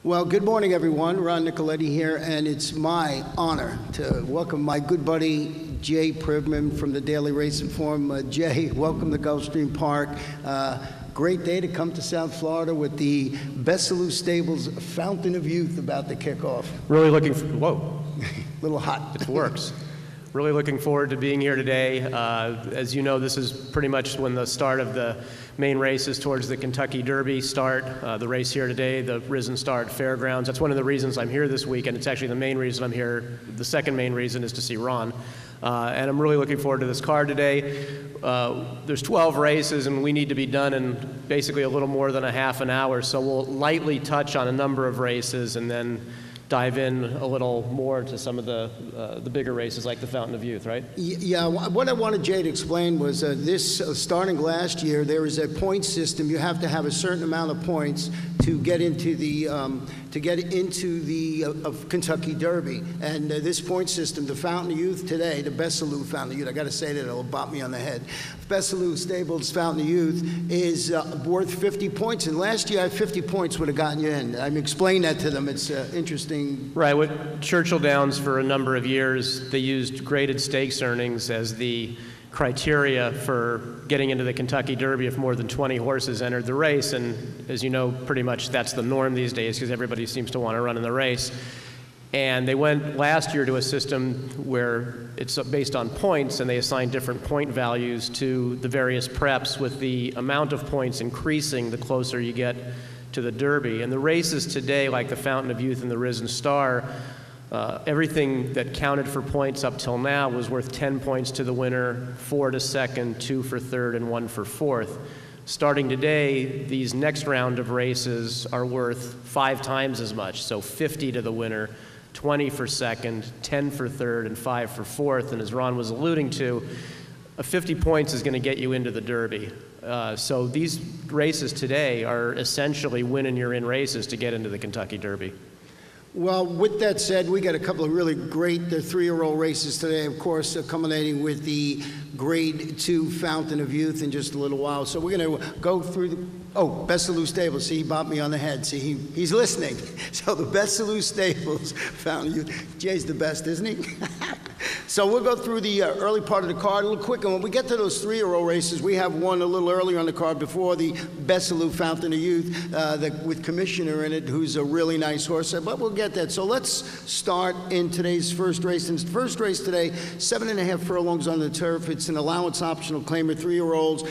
Well, good morning, everyone. Ron Nicoletti here, and it's my honor to welcome my good buddy, Jay Privman from the Daily Racing Form. Jay, welcome to Gulfstream Park. Great day to come to South Florida with the Besalou Stables Fountain of Youth about to kick off. Really looking for, whoa. Little hot. It works. Really looking forward to being here today. As you know, this is pretty much when the start of the main races towards the Kentucky Derby start. The race here today, the Risen Star at Fairgrounds. That's one of the reasons I'm here this week, and it's actually the main reason I'm here. The second main reason is to see Ron. And I'm really looking forward to this card today. There's 12 races, and we need to be done in basically a little more than a half an hour, so we'll lightly touch on a number of races and then dive in a little more to some of the bigger races like the Fountain of Youth, right? Yeah, what I wanted Jay to explain was this, starting last year, there is a point system. You have to have a certain amount of points to get into the Kentucky Derby. And this point system, the Fountain of Youth today, the Besalou Fountain of Youth, I got to say that, it'll bop me on the head. Besalou Stables Fountain of Youth is worth 50 points. And last year, 50 points would have gotten you in. I mean, explain that to them. It's interesting. Right. With Churchill Downs for a number of years, they used graded stakes earnings as the criteria for getting into the Kentucky Derby if more than 20 horses entered the race. And as you know, pretty much that's the norm these days because everybody seems to want to run in the race. And they went last year to a system where it's based on points, and they assigned different point values to the various preps, with the amount of points increasing the closer you get to the Derby. And the races today, like the Fountain of Youth and the Risen Star, everything that counted for points up till now was worth 10 points to the winner, 4 to second, 2 for third, and 1 for fourth. Starting today, these next round of races are worth 5 times as much, so 50 to the winner, 20 for second, 10 for third, and 5 for fourth. And as Ron was alluding to, 50 points is going to get you into the Derby. So these races today are essentially win-and-you're-in races to get into the Kentucky Derby. Well, with that said, we got a couple of really great three-year-old races today, of course, culminating with the Grade 2 Fountain of Youth in just a little while. So we're going to go through the... Oh, Besalou Stables. See, he bopped me on the head. See, he's listening. So the Besalou Stables Fountain of Youth. Jay's the best, isn't he? So we'll go through the early part of the card a little quick. And when we get to those three-year-old races, we have one a little earlier on the card before the Besalou Fountain of Youth with Commissioner in it, who's a really nice horse. But we'll get that. So let's start in today's first race. And the first race today, 7.5 furlongs on the turf. It's an allowance optional claimer, 3-year-olds,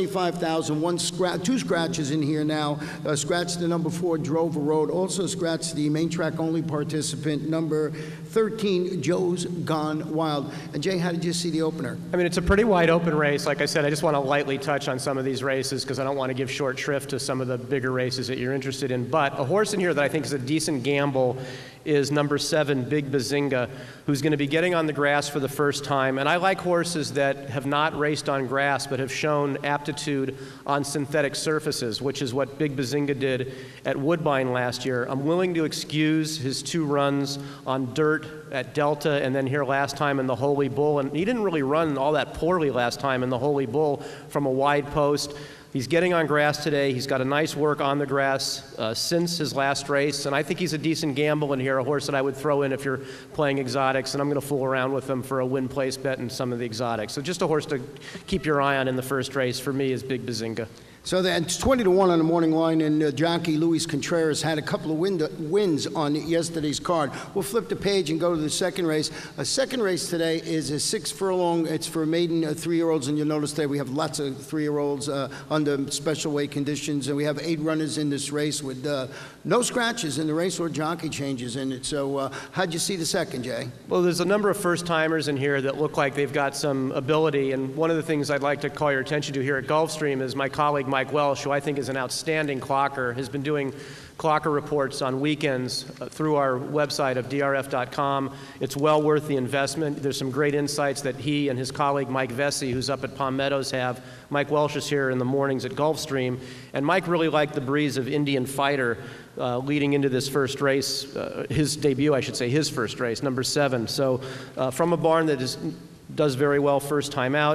75,000, 2 scratches in here now. Scratch the number 4, Drover Road. Also scratch the main track only participant, number 13, Joe's Gone Wild. And Jay, how did you see the opener? I mean, it's a pretty wide open race. Like I said, I just want to lightly touch on some of these races because I don't want to give short shrift to some of the bigger races that you're interested in. But a horse in here that I think is a decent gamble is number 7, Big Bazinga, who's going to be getting on the grass for the first time. And I like horses that have not raced on grass but have shown aptitude on synthetic surfaces, which is what Big Bazinga did at Woodbine last year. I'm willing to excuse his 2 runs on dirt at Delta and then here last time in the Holy Bull. And he didn't really run all that poorly last time in the Holy Bull from a wide post. He's getting on grass today. He's got a nice work on the grass since his last race, and I think he's a decent gamble in here, a horse that I would throw in if you're playing exotics, and I'm going to fool around with him for a win-place bet in some of the exotics. So just a horse to keep your eye on in the first race for me is Big Bazinga. So it's 20-1 on the morning line, and jockey Luis Contreras had a couple of wins on yesterday's card. We'll flip the page and go to the second race. A second race today is a 6 furlong. It's for maiden 3-year-olds, and you'll notice today we have lots of 3-year-olds under special weight conditions, and we have 8 runners in this race with no scratches in the race or jockey changes in it. So how'd you see the second, Jay? Well, there's a number of first-timers in here that look like they've got some ability, and one of the things I'd like to call your attention to here at Gulfstream is my colleague Mike Welsh, who I think is an outstanding clocker, has been doing clocker reports on weekends through our website of drf.com. It's well worth the investment. There's some great insights that he and his colleague Mike Vesey, who's up at Palm Meadows, have. Mike Welsh is here in the mornings at Gulfstream, and Mike really liked the breeze of Indian Fighter leading into this first race, his debut, I should say, his first race, number 7. So from a barn that does very well first time out.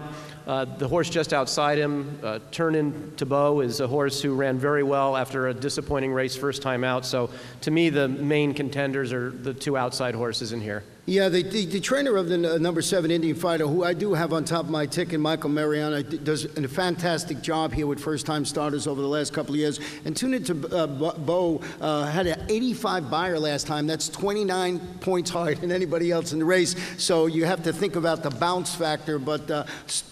The horse just outside him, Turn In To Bow, is a horse who ran very well after a disappointing race first time out. So to me, the main contenders are the two outside horses in here. Yeah, the trainer of the number 7 Indian Fighter, who I do have on top of my ticket, Michael Mariano, does a fantastic job here with first-time starters over the last couple of years. And Turn In To Bow had an 85 buyer last time. That's 29 points higher than anybody else in the race. So you have to think about the bounce factor, but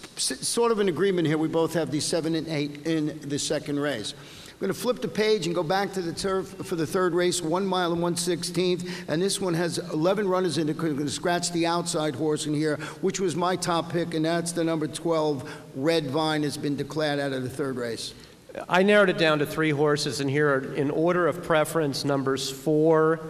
sort of an agreement here. We both have the 7 and 8 in the second race. I'm going to flip the page and go back to the turf for the third race, 1 mile and 1/16. And this one has 11 runners in it. Going to scratch the outside horse in here, which was my top pick, and that's the number 12, Red Vine, has been declared out of the third race. I narrowed it down to 3 horses, and here are, in order of preference, numbers 4,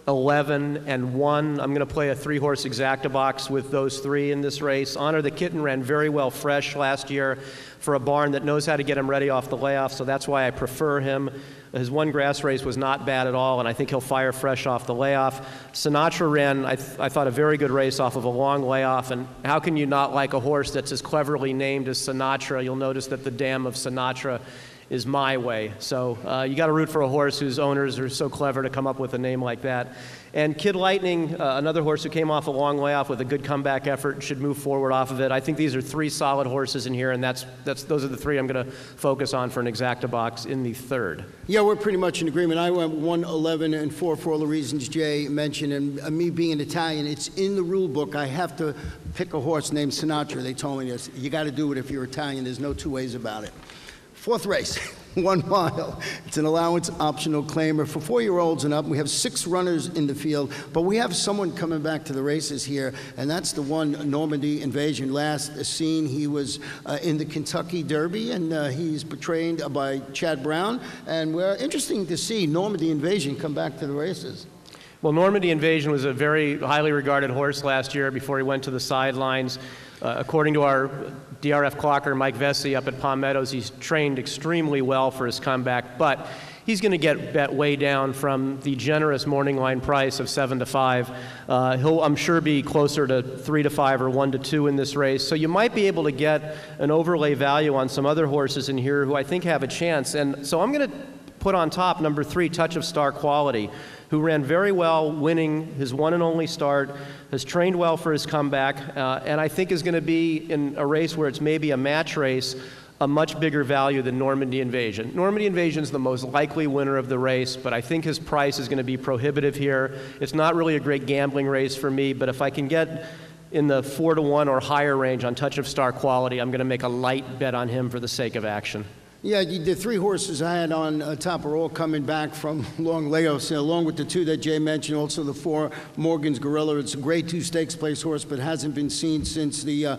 11, and 1. I'm going to play a 3-horse exacta box with those 3 in this race. Honor the Kitten ran very well fresh last year for a barn that knows how to get him ready off the layoff, so that's why I prefer him. His one grass race was not bad at all, and I think he'll fire fresh off the layoff. Sinatra ran, I thought, a very good race off of a long layoff, and how can you not like a horse that's as cleverly named as Sinatra? You'll notice that the dam of Sinatra is My Way. So you got to root for a horse whose owners are so clever to come up with a name like that. And Kid Lightning, another horse who came off a long layoff with a good comeback effort, should move forward off of it. I think these are 3 solid horses in here, and those are the 3 I'm going to focus on for an exacta box in the third. Yeah, we're pretty much in agreement. I went 1, 11, and 4 for all the reasons Jay mentioned. And me being an Italian, it's in the rule book. I have to pick a horse named Sinatra. They told me this. You got to do it if you're Italian. There's no 2 ways about it. Fourth race, 1 mile. It's an allowance optional claimer for 4-year-olds and up. We have 6 runners in the field, but we have someone coming back to the races here, and that's the one, Normandy Invasion. Last seen, he was in the Kentucky Derby, and he's portrayed by Chad Brown. And we're interesting to see Normandy Invasion come back to the races. Well, Normandy Invasion was a very highly regarded horse last year before he went to the sidelines. According to our DRF clocker, Mike Vesey, up at Palm Meadows, he's trained extremely well for his comeback, but he's going to get bet way down from the generous morning line price of 7 to 5. He'll, I'm sure, be closer to 3 to 5 or 1 to 2 in this race. So you might be able to get an overlay value on some other horses in here who I think have a chance. And so I'm going to put on top number 3, Touch of Star Quality, who ran very well, winning his one and only start, has trained well for his comeback, and I think is going to be, in a race where it's maybe a match race, a much bigger value than Normandy Invasion. Normandy Invasion is the most likely winner of the race, but I think his price is going to be prohibitive here. It's not really a great gambling race for me, but if I can get in the 4 to 1 or higher range on Touch of Star Quality, I'm going to make a light bet on him for the sake of action. Yeah, the 3 horses I had on top are all coming back from long layoffs, along with the 2 that Jay mentioned, also the 4, Morgan's Gorilla. It's a grade 2 stakes place horse, but hasn't been seen since the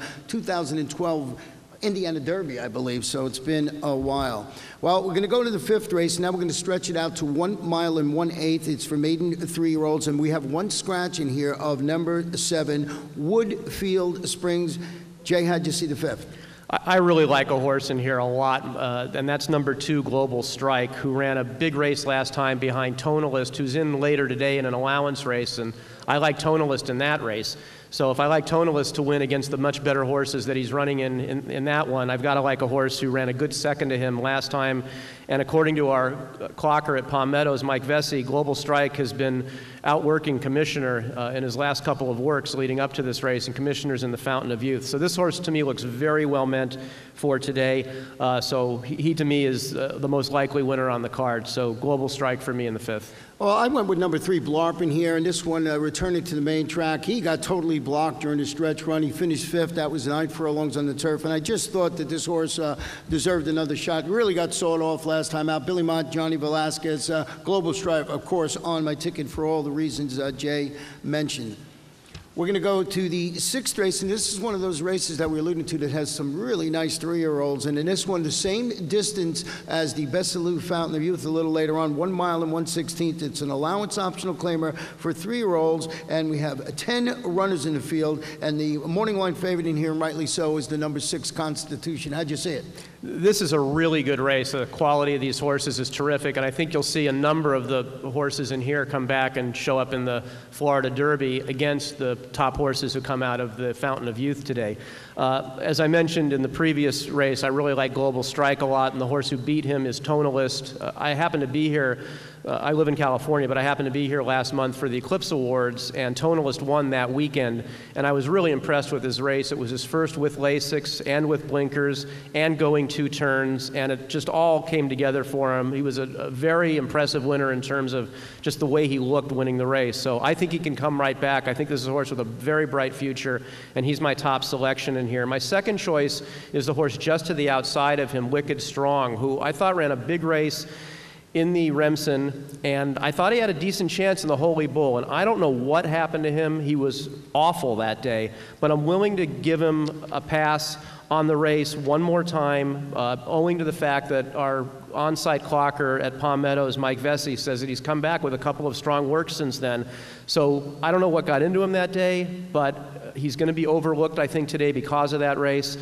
2012 Indiana Derby, I believe, so it's been a while. Well, we're going to go to the 5th race. Now we're going to stretch it out to 1 mile and 1/8. It's for maiden 3-year-olds, and we have 1 scratch in here of number 7, Woodfield Springs. Jay, how'd you see the 5th? I really like a horse in here a lot, and that's number 2, Global Strike, who ran a big race last time behind Tonalist, who's in later today in an allowance race, and I like Tonalist in that race. So if I like Tonalist to win against the much better horses that he's running in that one, I've got to like a horse who ran a good second to him last time. And according to our clocker at Palm Meadows, Mike Vesey, Global Strike has been outworking Commissioner in his last couple of works leading up to this race, and Commissioner's in the Fountain of Youth. So this horse to me looks very well meant for today. So he to me is the most likely winner on the card. So Global Strike for me in the 5th. Well, I went with number 3, Blarpin here, and this one returning to the main track. He got totally blocked during the stretch run. He finished 5th. That was 9 furlongs on the turf, and I just thought that this horse deserved another shot. Really got sawed off last time out. Billy Mott, Johnny Velasquez, Global Strike, of course, on my ticket for all the reasons Jay mentioned. We're going to go to the 6th race, and this is one of those races that we alluded to that has some really nice 3-year-olds. And in this one, the same distance as the Bessalou Fountain of Youth a little later on, 1 mile and 1/16. It's an allowance optional claimer for 3-year-olds, and we have 10 runners in the field. And the morning line favorite in here, and rightly so, is the number 6, Constitution. How'd you see it? This is a really good race. The quality of these horses is terrific, and I think you'll see a number of the horses in here come back and show up in the Florida Derby against the top horses who come out of the Fountain of Youth today. As I mentioned in the previous race, I really like Global Strike a lot, and the horse who beat him is Tonalist. I happen to be here. I live in California, but I happened to be here last month for the Eclipse Awards, and Tonalist won that weekend, and I was really impressed with his race. It was his first with Lasix and with blinkers and going 2 turns, and it just all came together for him. He was a very impressive winner in terms of just the way he looked winning the race. So I think he can come right back. I think this is a horse with a very bright future, and he's my top selection in here. My second choice is the horse just to the outside of him, Wicked Strong, who I thought ran a big race in the Remsen, and I thought he had a decent chance in the Holy Bull, and I don't know what happened to him. He was awful that day, but I'm willing to give him a pass on the race one more time, owing to the fact that our on-site clocker at Palm Meadows, Mike Vesey, says that he's come back with a couple of strong works since then. So I don't know what got into him that day, but he's going to be overlooked, I think, today because of that race.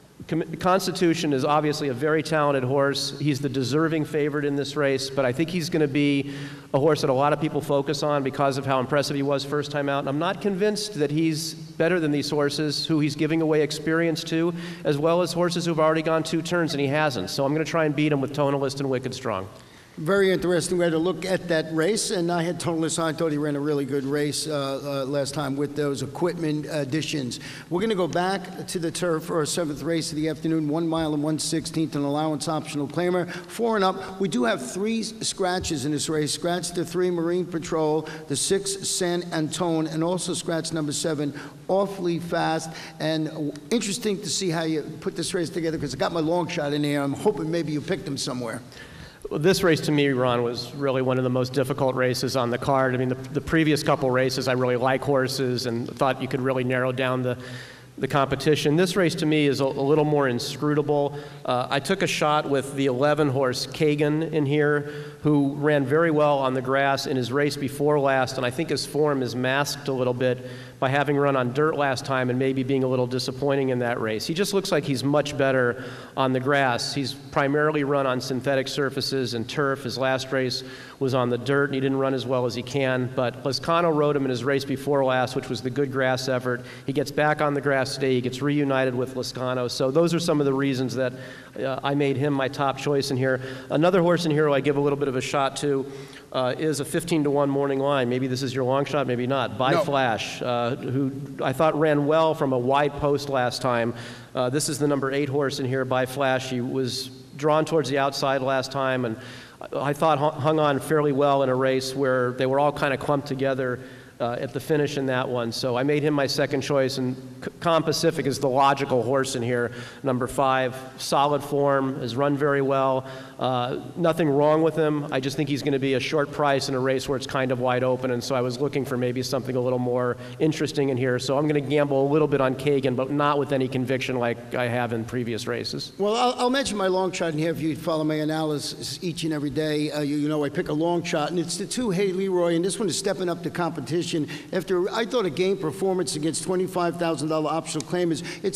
Constitution is obviously a very talented horse. He's the deserving favorite in this race, but I think he's going to be a horse that a lot of people focus on because of how impressive he was first time out. And I'm not convinced that he's better than these horses who he's giving away experience to, as well as horses who've already gone 2 turns and he hasn't. So I'm going to try and beat him with Tonalist and Wicked Strong. Very interesting way to look at that race, and I had Tonalist on. I thought he ran a really good race last time with those equipment additions. We're going to go back to the turf for our 7th race of the afternoon, 1 mile and 1/16th, an allowance optional claimer, 4 and up. We do have 3 scratches in this race. Scratch the 3 Marine Patrol, the 6 San Antone, and also scratch number 7, Awfully Fast. And interesting to see how you put this race together, because I got my long shot in here. I'm hoping maybe you picked him somewhere. Well, this race to me, Ron, was really one of the most difficult races on the card. I mean, the previous couple races, I really like horses and thought you could really narrow down the competition. This race to me is a little more inscrutable. I took a shot with the 11 horse Kagan in here, who ran very well on the grass in his race before last, and I think his form is masked a little bit by having run on dirt last time and maybe being a little disappointing in that race. He just looks like he's much better on the grass. He's primarily run on synthetic surfaces and turf. His last race was on the dirt, and he didn't run as well as he can, but Lezcano rode him in his race before last, which was the good grass effort. He gets back on the grass today. He gets reunited with Lezcano. So those are some of the reasons that I made him my top choice in here. Another horse in here who I give a little bit of a shot to is a 15-1 morning line. Maybe this is your long shot, maybe not. By Flash, who I thought ran well from a wide post last time. This is the number 8 horse in here, By Flash. He was drawn towards the outside last time, and I thought hung on fairly well in a race where they were all kind of clumped together at the finish in that one. So I made him my second choice, and Com Pacific is the logical horse in here, number 5. Solid form, has run very well. Nothing wrong with him. I just think he's going to be a short price in a race where it's kind of wide open, and so I was looking for maybe something a little more interesting in here. So I'm going to gamble a little bit on Kagan, but not with any conviction like I have in previous races. Well, I'll mention my long shot in here if you follow my analysis each and every day. You know I pick a long shot, and it's the 2 Hey Leroy, and this one is stepping up the competition. After I thought a game performance against $25,000 optional claimers, it's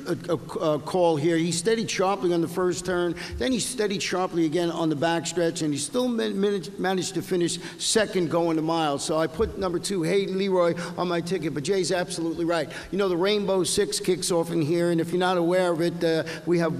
a call here. He steadied sharply on the first turn, then he steadied sharply again on the backstretch, and he still managed to finish second going a mile. So I put number 2 Hey Leroy on my ticket, but Jay's absolutely right. You know, the Rainbow Six kicks off in here, and if you're not aware of it, we have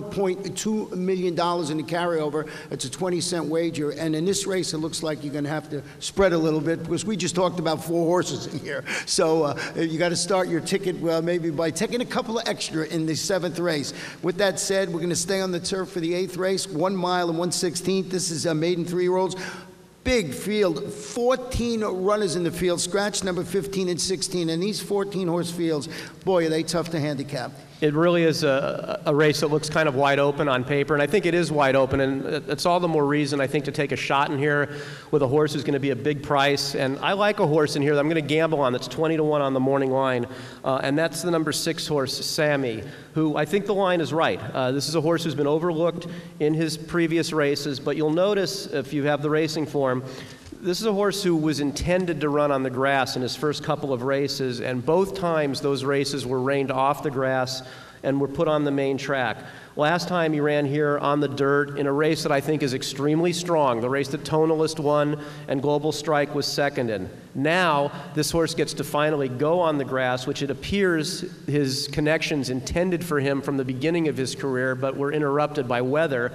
$1.2 million in the carryover. It's a 20-cent wager, and in this race, it looks like you're going to have to spread a little bit, because we just talked about 4 horses in here. So you got to start your ticket maybe by taking a couple of extra in the 7th race. With that said, we're going to stay on the turf for the 8th race, 1 mile and 1/16. This is maiden 3-year-olds. Big field, 14 runners in the field, scratch number 15 and 16, and these 14-horse fields, boy, are they tough to handicap. It really is a race that looks kind of wide open on paper, and I think it is wide open, and it's all the more reason, I think, to take a shot in here with a horse who's going to be a big price. And I like a horse in here that I'm going to gamble on that's 20-1 on the morning line, and that's the number 6 horse, Sammy, who I think the line is right. This is a horse who's been overlooked in his previous races, but you'll notice, if you have the racing form, this is a horse who was intended to run on the grass in his first couple of races, and both times those races were reined off the grass and were put on the main track. Last time he ran here on the dirt in a race that I think is extremely strong, the race that Tonalist won and Global Strike was second in. Now, this horse gets to finally go on the grass, which it appears his connections intended for him from the beginning of his career, but were interrupted by weather.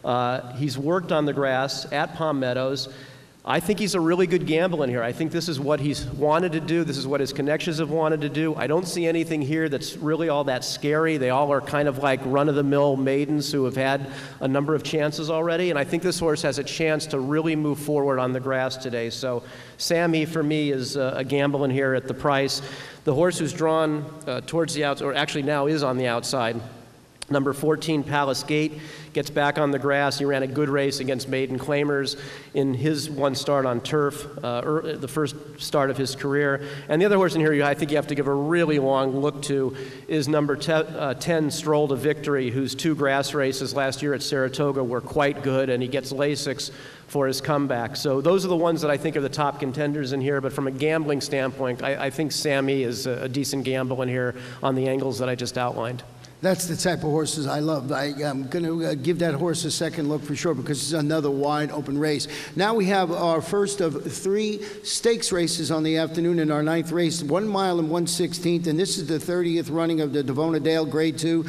He's worked on the grass at Palm Meadows. I think he's a really good gamble in here. I think this is what he's wanted to do. This is what his connections have wanted to do. I don't see anything here that's really all that scary. They all are kind of like run-of-the-mill maidens who have had a number of chances already, and I think this horse has a chance to really move forward on the grass today. So Sammy, for me, is a gamble in here at the price. The horse who's drawn towards the outside, or actually now is on the outside, number 14, Palace Gate, gets back on the grass. He ran a good race against maiden claimers in his one start on turf, the first start of his career. And the other horse in here I think you have to give a really long look to is number 10, Stroll to Victory, whose 2 grass races last year at Saratoga were quite good, and he gets Lasix for his comeback. So those are the ones that I think are the top contenders in here, but from a gambling standpoint, I think Sammy is a decent gamble in here on the angles that I just outlined. That's the type of horses I love. I'm going to give that horse a second look for sure because it's another wide open race. Now we have our first of 3 stakes races on the afternoon in our 9th race, 1 mile and 1/16th, and this is the 30th running of the Devona Dale Grade 2,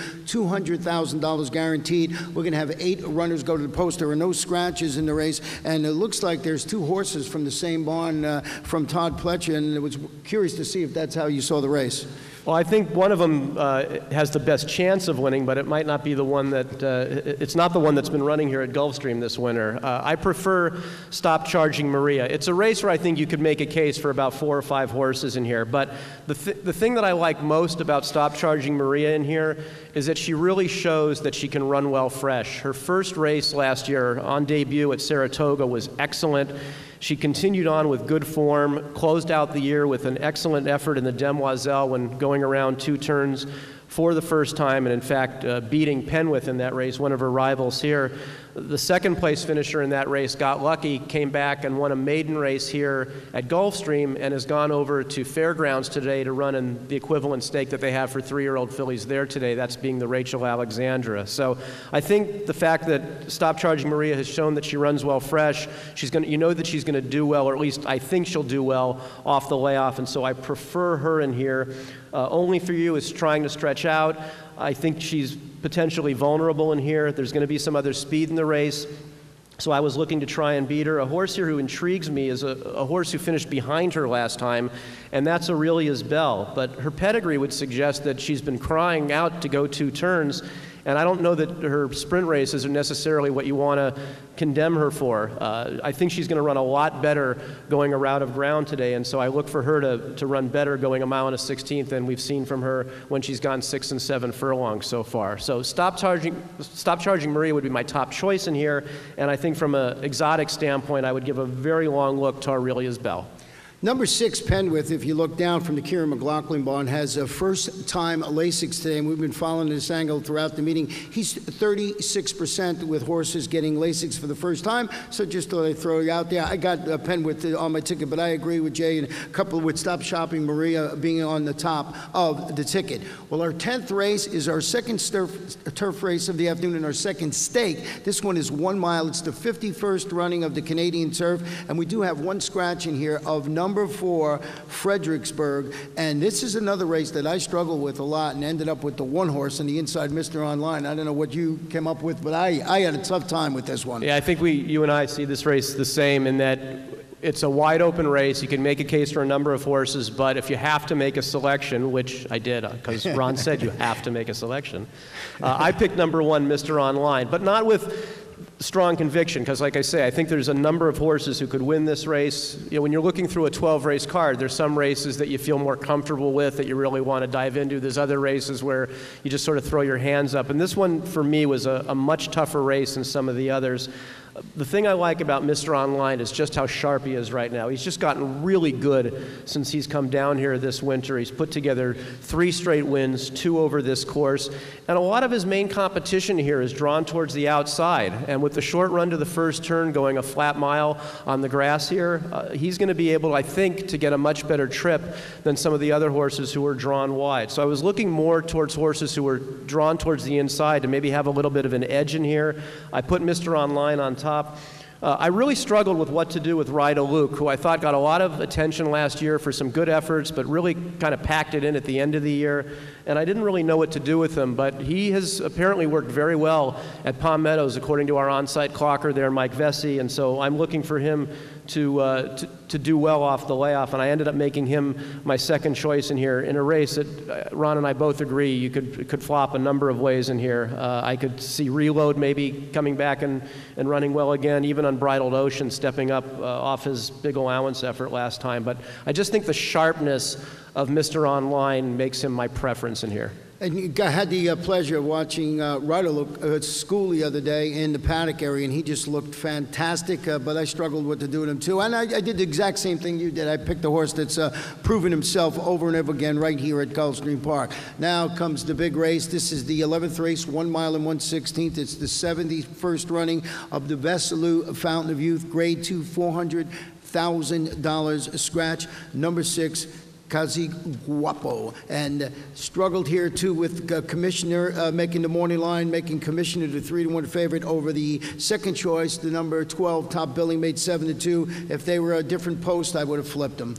$200,000 guaranteed. We're going to have 8 runners go to the post. There are no scratches in the race, and it looks like there's 2 horses from the same barn from Todd Pletcher, and I was curious to see if that's how you saw the race. Well, I think one of them has the best chance of winning, but it might not be the one that, it's not the one that's been running here at Gulfstream this winter. I prefer Stop Charging Maria. It's a race where I think you could make a case for about 4 or 5 horses in here, but the thing that I like most about Stop Charging Maria in here is that she really shows that she can run well fresh. Her first race last year on debut at Saratoga was excellent. She continued on with good form, closed out the year with an excellent effort in the Demoiselle when going around 2 turns for the first time, and in fact beating Penwith in that race, one of her rivals here. The second place finisher in that race got lucky, came back and won a maiden race here at Gulfstream, and has gone over to Fairgrounds today to run in the equivalent stake that they have for 3-year-old fillies there today, that's being the Rachel Alexandra. So I think the fact that Stop Charging Maria has shown that she runs well fresh, you know that she's going to do well, or at least I think she'll do well off the layoff, and so I prefer her in here. Only For You is trying to stretch out. I think she's potentially vulnerable in here. There's going to be some other speed in the race, so I was looking to try and beat her. A horse here who intrigues me is a horse who finished behind her last time, and that's Aurelia's Bell. But her pedigree would suggest that she's been crying out to go 2 turns, and I don't know that her sprint races are necessarily what you want to condemn her for. I think she's going to run a lot better going a route of ground today, and so I look for her to run better going 1 mile and 1/16th than we've seen from her when she's gone 6 and 7 furlongs so far. So Stop Charging Maria would be my top choice in here, and I think from an exotic standpoint, I would give a very long look to Aurelia's Bell. Number 6, Penwith, if you look down from the Kieran McLaughlin barn, has a first-time Lasix today, and we've been following this angle throughout the meeting. He's 36% with horses getting Lasix for the first time, so just thought I'd throw it out there. I got Penwith on my ticket, but I agree with Jay, and coupled with Stop Shopping Maria being on the top of the ticket. Well, our 10th race is our second turf race of the afternoon and our second stake. This one is 1 mile. It's the 51st running of the Canadian turf, and we do have 1 scratch in here of number 4, Fredericksburg, and this is another race that I struggle with a lot and ended up with the 1 horse on the inside, Mr. Online. I don't know what you came up with, but I had a tough time with this one. Yeah, I think you and I see this race the same in that it's a wide open race. You can make a case for a number of horses, but if you have to make a selection, which I did because Ron said you have to make a selection, I picked number 1, Mr. Online, but not with strong conviction, because like I say, I think there's a number of horses who could win this race. You know, when you're looking through a 12-race card, there's some races that you feel more comfortable with, that you really want to dive into. There's other races where you just sort of throw your hands up. And this one, for me, was a much tougher race than some of the others. The thing I like about Mr. Online is just how sharp he is right now. He's just gotten really good since he's come down here this winter. He's put together 3 straight wins, 2 over this course, and a lot of his main competition here is drawn towards the outside. And with the short run to the first turn going a flat mile on the grass here, he's going to be able, I think, to get a much better trip than some of the other horses who are drawn wide. So I was looking more towards horses who were drawn towards the inside to maybe have a little bit of an edge in here. I put Mr. Online on top. I really struggled with what to do with Rida Luke, who I thought got a lot of attention last year for some good efforts, but really kind of packed it in at the end of the year. And I didn't really know what to do with him, but he has apparently worked very well at Palm Meadows, according to our on-site clocker there, Mike Vesey. And so I'm looking for him to do well off the layoff, and I ended up making him my second choice in here in a race that Ron and I both agree you could flop a number of ways in here. I could see Reload maybe coming back and running well again, even Unbridled Ocean stepping up off his big allowance effort last time. But I just think the sharpness of Mr. Online makes him my preference in here. And I had the pleasure of watching Rida Luke at school the other day in the paddock area, and he just looked fantastic, but I struggled what to do with him too. And I did the exact same thing you did. I picked a horse that's proven himself over and over again right here at Gulfstream Park. Now comes the big race. This is the 11th race, 1 mile and 1/16. It's the 71st running of the Veselu Fountain of Youth, Grade 2, $400,000 scratch, number 6. Kazi Guapo, and struggled here too with Commissioner making the morning line, making Commissioner the 3-1 favorite over the second choice, the number 12 Top Billing, made 7-2. If they were a different post, I would have flipped them.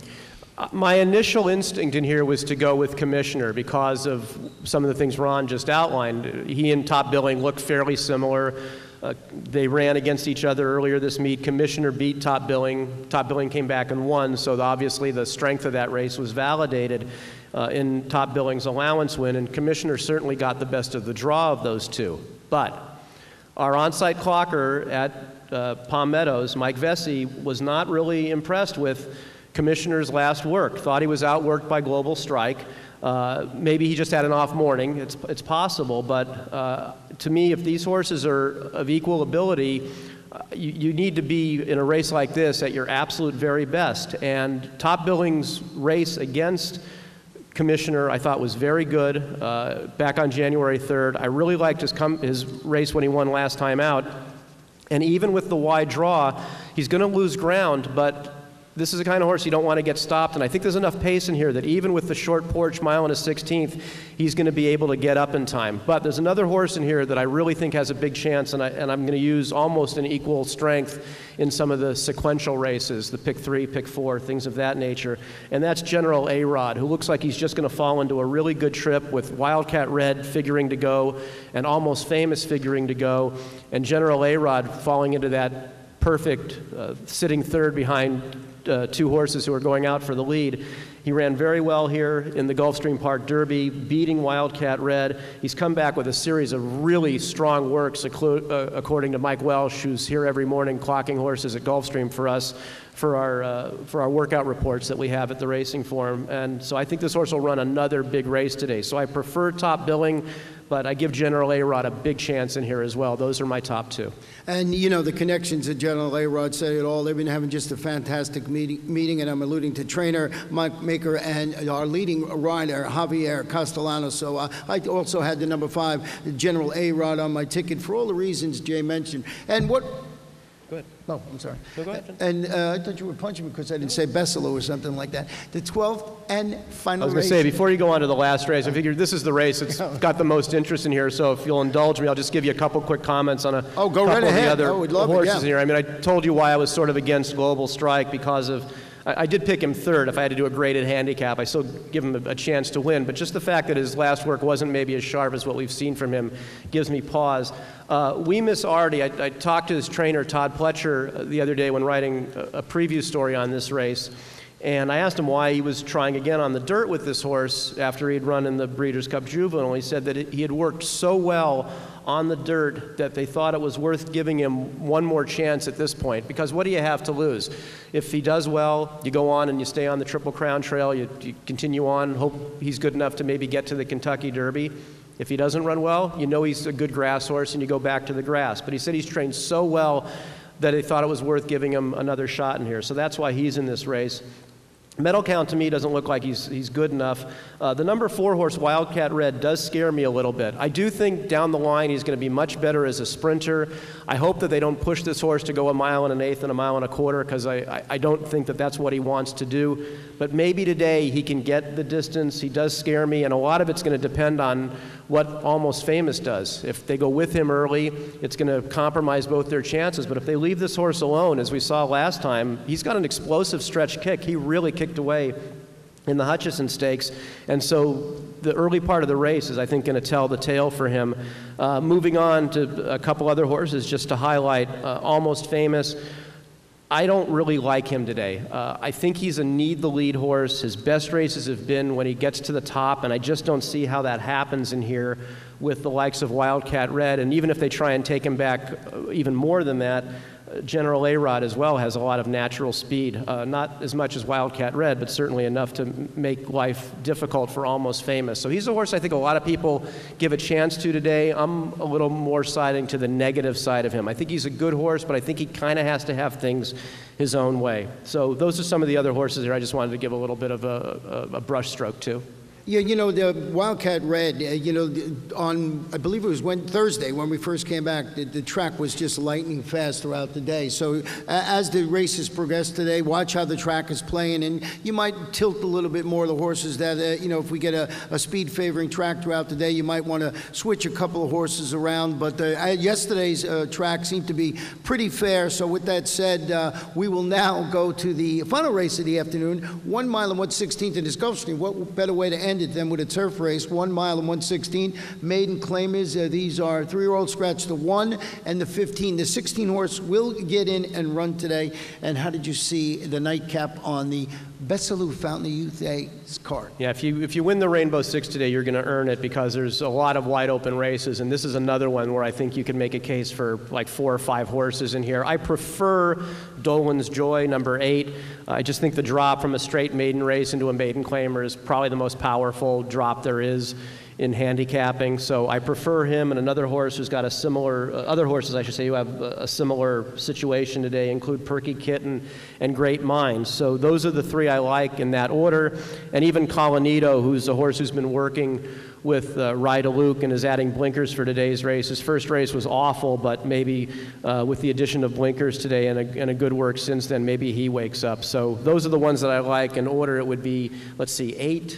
My initial instinct in here was to go with Commissioner because of some of the things Ron just outlined. He and Top Billing looked fairly similar. They ran against each other earlier this meet. Commissioner beat Top Billing. Top Billing came back and won, so obviously the strength of that race was validated in Top Billing's allowance win, and Commissioner certainly got the best of the draw of those two. But our on-site clocker at Palm Meadows, Mike Vesey, was not really impressed with Commissioner's last work. Thought he was outworked by Global Strike. Maybe he just had an off morning. It's possible, but to me, if these horses are of equal ability, you need to be in a race like this at your absolute very best. And Top Billing's race against Commissioner, I thought, was very good back on January 3rd. I really liked his race when he won last time out. And even with the wide draw, he's going to lose ground, but this is the kind of horse you don't want to get stopped, and I think there's enough pace in here that even with the short porch mile and a 16th, he's going to be able to get up in time. But there's another horse in here that I really think has a big chance, and I'm going to use almost an equal strength in some of the sequential races, the pick 3, pick 4, things of that nature, and that's General A-Rod, who looks like he's just going to fall into a really good trip with Wildcat Red figuring to go and Almost Famous figuring to go, and General A-Rod falling into that perfect sitting third behind 2 horses who are going out for the lead. He ran very well here in the Gulfstream Park Derby, beating Wildcat Red. He's come back with a series of really strong works, according to Mike Welsh, who's here every morning clocking horses at Gulfstream for us for our workout reports that we have at the Racing Forum. And so I think this horse will run another big race today. So I prefer Top Billing, but I give General A-Rod a big chance in here as well. Those are my top 2. And, you know, the connections at General A-Rod say it all. They've been having just a fantastic meeting, and I'm alluding to trainer Mike Maker and our leading rider, Javier Castellano. So I also had the number 5, General A-Rod, on my ticket for all the reasons Jay mentioned. And what... Go ahead. Oh, I'm sorry. No, go ahead. And I thought you were punching me because I didn't say Besselo or something like that. The 12th and final race. I was going to say, before you go on to the last race, I figured this is the race that's got the most interest in here, so if you'll indulge me, I'll just give you a couple quick comments on a couple right of the ahead. other We'd love horses it, yeah. in here. I mean, I told you why I was sort of against Global Strike because of... I did pick him third. If I had to do a graded handicap, I still give him a chance to win. But just the fact that his last work wasn't maybe as sharp as what we've seen from him gives me pause. We Miss Artie, I talked to his trainer, Todd Pletcher, the other day when writing a preview story on this race. And I asked him why he was trying again on the dirt with this horse after he'd run in the Breeders' Cup Juvenile. He said that he had worked so well on the dirt that they thought it was worth giving him one more chance at this point, because what do you have to lose? If he does well, you go on and you stay on the Triple Crown Trail, you continue on, hope he's good enough to maybe get to the Kentucky Derby. If he doesn't run well, you know he's a good grass horse and you go back to the grass. But he said he's trained so well that they thought it was worth giving him another shot in here. So that's why he's in this race. Medal count to me doesn't look like he's good enough. The number 4 horse, Wildcat Red, does scare me a little bit. I do think down the line he's going to be much better as a sprinter. I hope that they don't push this horse to go 1 1/8 miles and 1 1/4 miles, because I don't think that that's what he wants to do. But maybe today he can get the distance. He does scare me, and a lot of it's going to depend on what Almost Famous does. If they go with him early, it's going to compromise both their chances. But if they leave this horse alone, as we saw last time, he's got an explosive stretch kick. He really kicked away in the Hutchison Stakes. And so the early part of the race is, I think, going to tell the tale for him. Moving on to a couple other horses, just to highlight Almost Famous. I don't really like him today. I think he's a need-the-lead horse. His best races have been when he gets to the top, and I just don't see how that happens in here with the likes of Wildcat Red. And even if they try and take him back even more than that, General A-Rod as well has a lot of natural speed. Not as much as Wildcat Red, but certainly enough to make life difficult for Almost Famous. So he's a horse I think a lot of people give a chance to today. I'm a little more siding to the negative side of him. I think he's a good horse, but I think he kind of has to have things his own way. So those are some of the other horses here I just wanted to give a little bit of a brush stroke to. Yeah, you know, the Wildcat Red, you know, on, I believe it was Thursday when we first came back, the track was just lightning fast throughout the day. So as the races progress today, watch how the track is playing, and you might tilt a little bit more of the horses that, you know, if we get a speed favoring track throughout the day, you might want to switch a couple of horses around. But yesterday's track seemed to be pretty fair. So with that said, we will now go to the final race of the afternoon, 1 mile and 1/16 in this Gulfstream. What better way to end it than with a turf race, 1 mile and 1/16. Maiden claimers, these are 3-year-old scratch the 1 and the 15. The 16 horse will get in and run today. And how did you see the nightcap on the Besalou Fountain of Youth A's card? Yeah, if you win the Rainbow Six today, you're going to earn it, because there's a lot of wide open races, and this is another one where I think you can make a case for like 4 or 5 horses in here. I prefer Dolan's Joy, number 8. I just think the drop from a straight maiden race into a maiden claimer is probably the most powerful drop there is in handicapping. So I prefer him, and another horse who's got a similar, other horses I should say, who have a similar situation today include Perky Kitten and Great Minds. So those are the 3 I like in that order. And even Colonito, who's a horse who's been working with Ride a Luke and is adding blinkers for today's race. His first race was awful, but maybe with the addition of blinkers today and a good work since then, maybe he wakes up. So those are the ones that I like. In order, it would be, let's see, 8,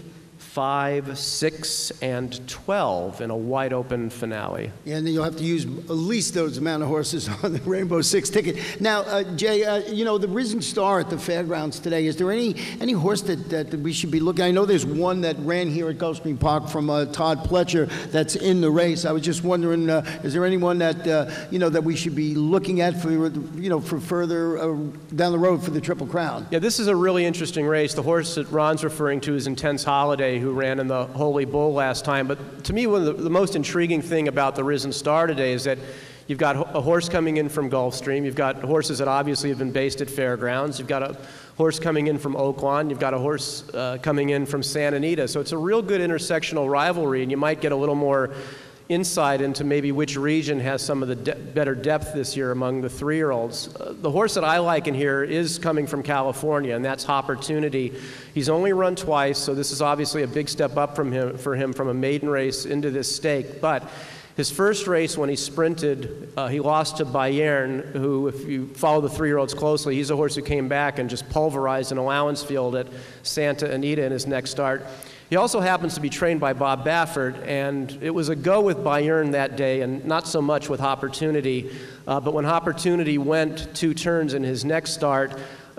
5, 6, and 12 in a wide open finale. Yeah, and then you'll have to use at least those amount of horses on the Rainbow Six ticket. Now, Jay, you know, the Risen Star at the fairgrounds today, is there any horse that we should be looking at? I know there's one that ran here at Gulfstream Park from Todd Pletcher that's in the race. I was just wondering, is there anyone that, you know, that we should be looking at for, you know, for further down the road for the Triple Crown? Yeah, this is a really interesting race. The horse that Ron's referring to is Intense Holiday, who ran in the Holy Bull last time. But to me, one of the most intriguing thing about the Risen Star today is that you've got a horse coming in from Gulfstream. You've got horses that obviously have been based at fairgrounds. You've got a horse coming in from Oaklawn. You've got a horse coming in from Santa Anita. So it's a real good intersectional rivalry, and you might get a little more insight into maybe which region has some of the better depth this year among the 3-year-olds. The horse that I like in here is coming from California, and that's Hopportunity. He's only run twice, so this is obviously a big step up for him from a maiden race into this stake. But his first race, when he sprinted, he lost to Bayern, who, if you follow the 3-year-olds closely, he's a horse who came back and just pulverized an allowance field at Santa Anita in his next start. He also happens to be trained by Bob Baffert, and it was a go with Bayern that day and not so much with Hopportunity. But when Hopportunity went 2 turns in his next start,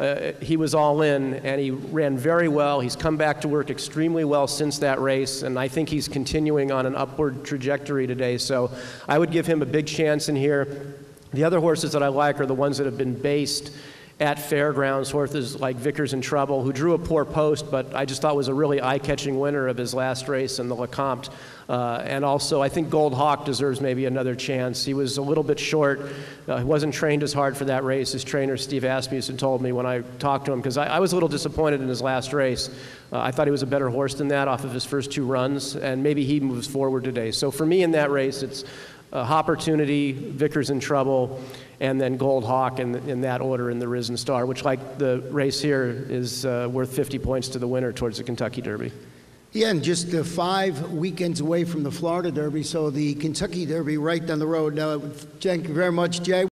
he was all in, and he ran very well. He's come back to work extremely well since that race, and I think he's continuing on an upward trajectory today. So I would give him a big chance in here. The other horses that I like are the ones that have been based at fairgrounds, horses like Vickers in Trouble, who drew a poor post, but I just thought was a really eye-catching winner of his last race in the Lecomte. And also, I think Gold Hawk deserves maybe another chance. He was a little bit short. He wasn't trained as hard for that race. His trainer, Steve Asmussen, told me when I talked to him, because I was a little disappointed in his last race. I thought he was a better horse than that off of his first 2 runs, and maybe he moves forward today. So for me in that race, it's Opportunity, Vickers in Trouble, and then Gold Hawk in that order in the Risen Star, which, like the race here, is worth 50 points to the winner towards the Kentucky Derby. Yeah, and just 5 weekends away from the Florida Derby, so the Kentucky Derby right down the road. Thank you very much, Jay.